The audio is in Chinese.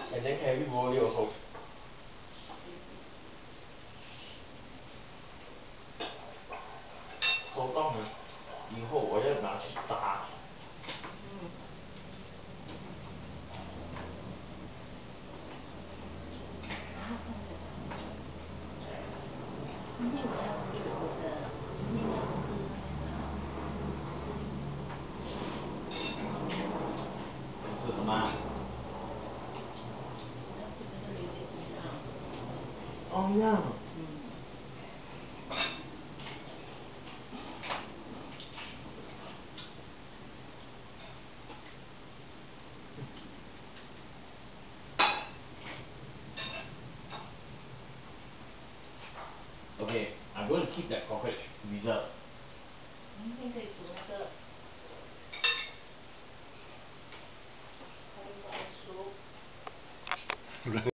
And then carry Rollie also. 收到呢，以后我要拿去炸。 今天我要吃我的，明天要吃那个。 你吃什么？ 我要吃这个榴莲饼啊。 哦呀。Okay, I'm going to keep that cockroach reserve. 明天可以煮那个红白薯。